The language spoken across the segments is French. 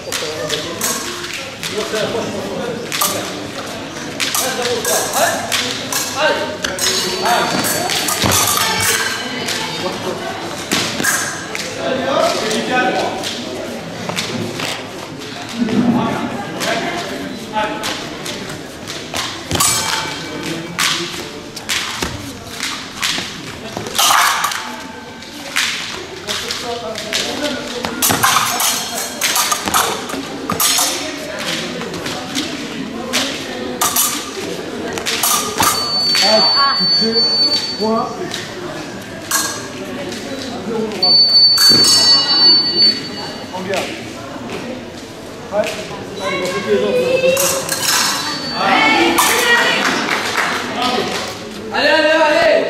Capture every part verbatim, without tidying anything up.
Touché, point. En garde. Ouais. Allez, on fait les autres. Allez, allez, allez.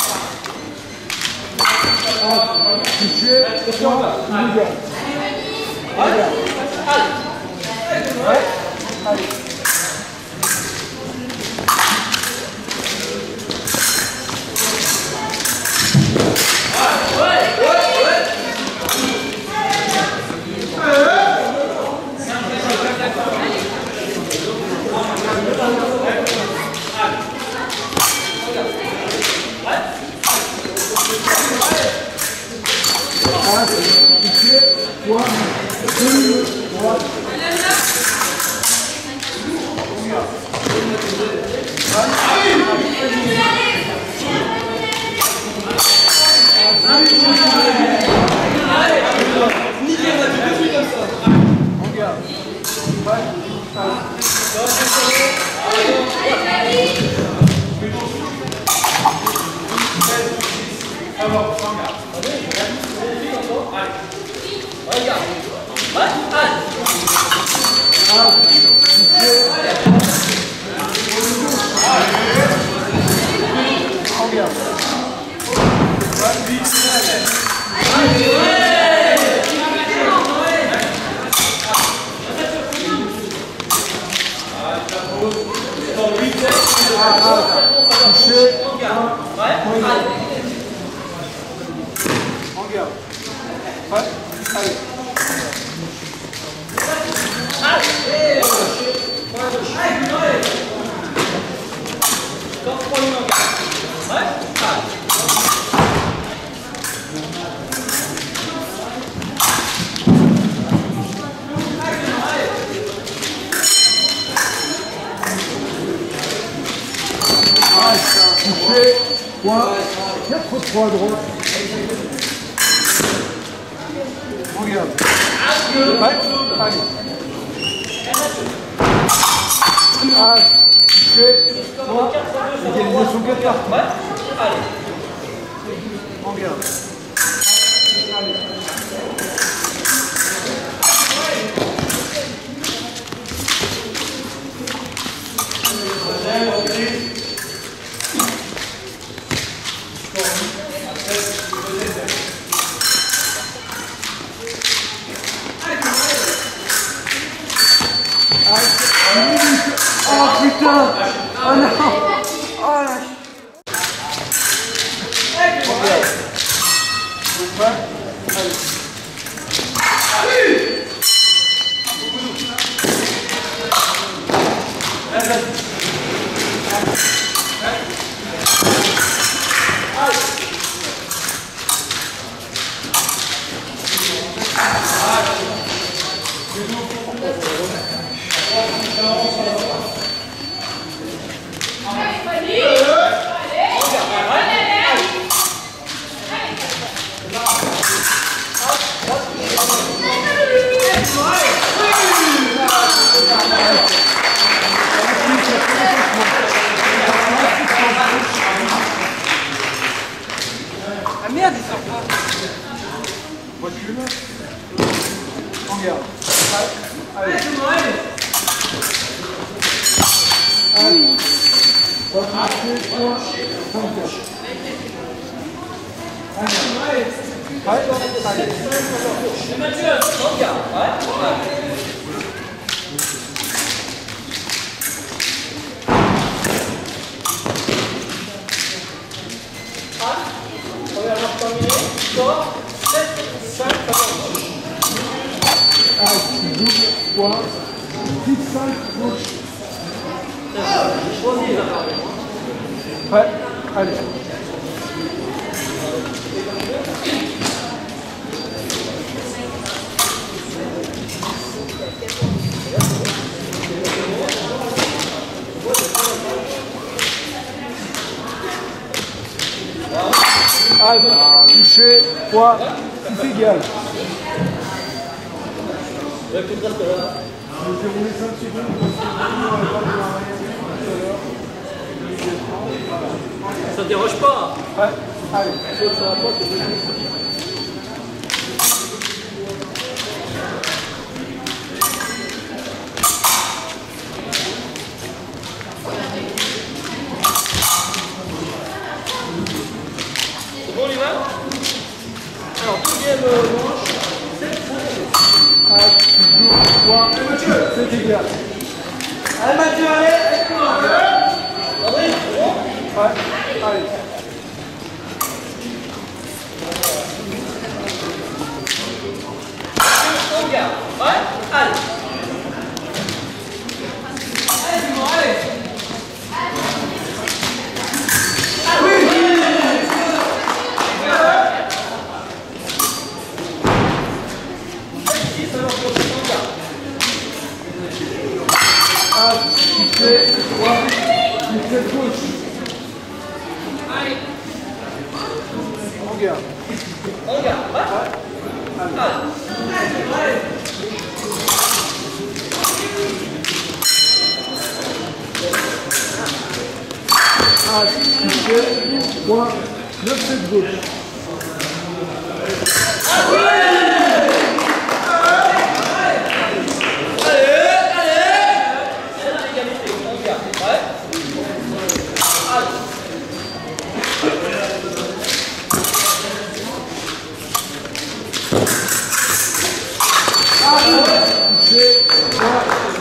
Touché, point, en garde. Allez. Ouais. Allez. Touché, point, deux, trois. Touché, en garde. Ouais, allez. Touché, point, quatre trois à droite. Regarde. Ouais, allez. Ah, touché, point, égalisation quatre parties. Ouais, allez. Regarde. Allez. Oh putain! Oh non! Oh la ch... Ah merde, il sort pas. Recule. En garde. Allez. Allez. Trois touchés, point, cinq. Allez. Allez. Mathieu, en garde. Ouais. Ah, tu bouges. Ouais, allez. Ah, touché, poids, c'est égal. Je vais rouler cinq secondes parce que on va pas de Ça te dérange pas? Ouais, allez. C'est bon, on y va? Alors, deuxième manche, sept secondes. Ah, toujours, poids, c'est égal. Allez, Mathieu, allez! André, c'est bon? Ouais, allez. On garde. Ouais? Allez. Allez, c'est bon, allez. Ah, tu fais droit, tu fais gauche. Allez. On garde. On garde. Ouais? Allez. Allez. Ah, tu fais droit, neuf sept gauche. Touché, droit,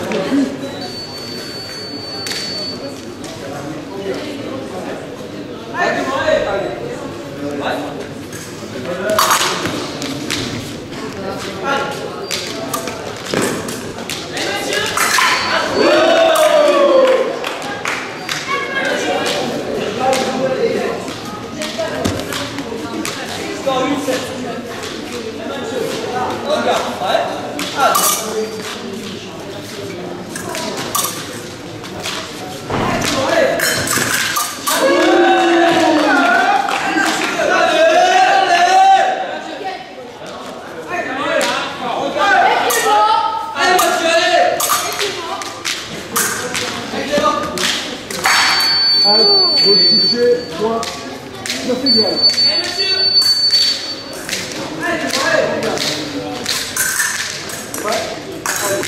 Allez, gauche touché, droit, neuf égal. Ouais, allez.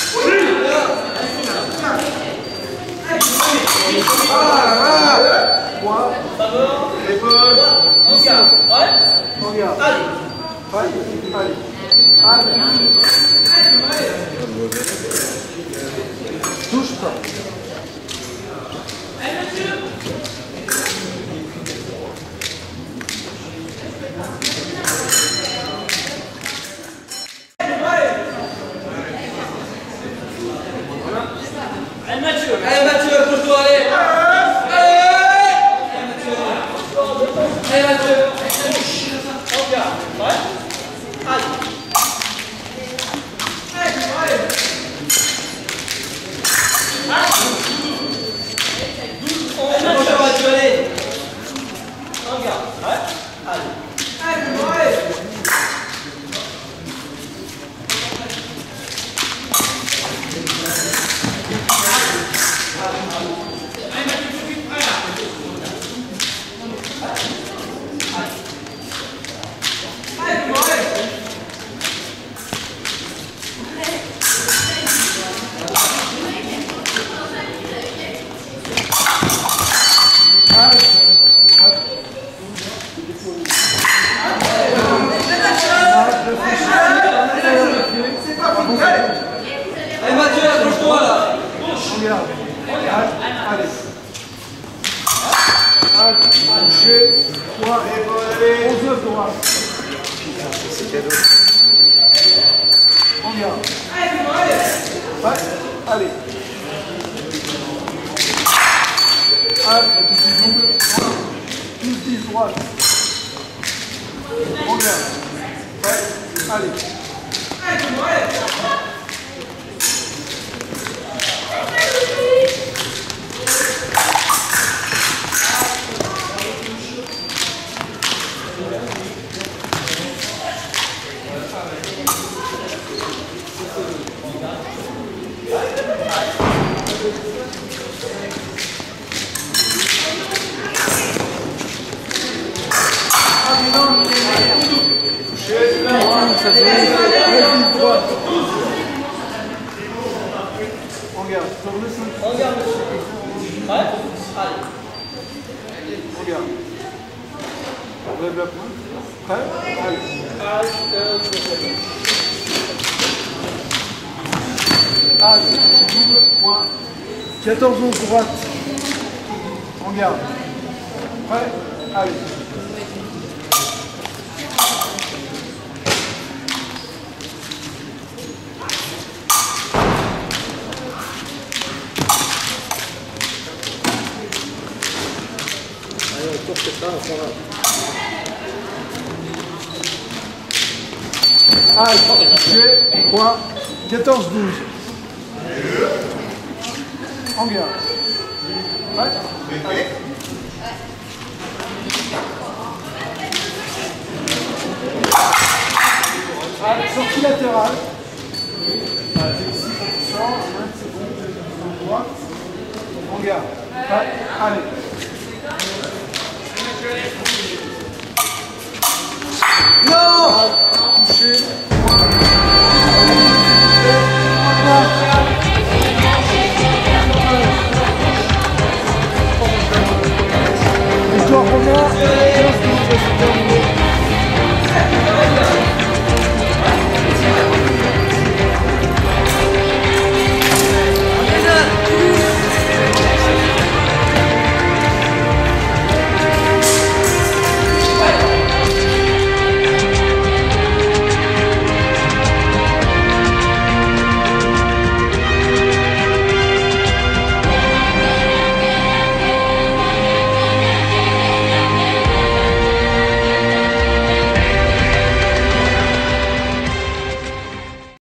Ah, ah, droit, épaule, On garde. Ouais? on garde. Allez. Ouais, allez. Allez. Touche pas. Allez Mathieu, allez Mathieu, accroche-toi, allez. Allez Mathieu. Allez Mathieu. On garde. Ouais. Allez. Allez. Bonjour Mathieu, allez. On garde. Ouais. Allez. Allez. Allez Mathieu, accroche-toi là. Regarde. Allez. Allez. Touché. Droit. onze droit. C'est cadeau. Regarde. Ouais. Allez. Allez. droite. On garde. Prêt? Allez. On garde. On garde, monsieur. Ouais? Allez. On garde. Lève la pointe. Prêt? Allez. Allez. Double point. quatorze onze droite. On garde. Prêt? Allez. Allez, on tourne c'est ça, on s'en va. Allez, point. quatorze douze. On garde. Ouais. Allez. Allez, sortie latérale. Allez, six pour cent, vingt secondes, droite. On garde. Ouais. Allez.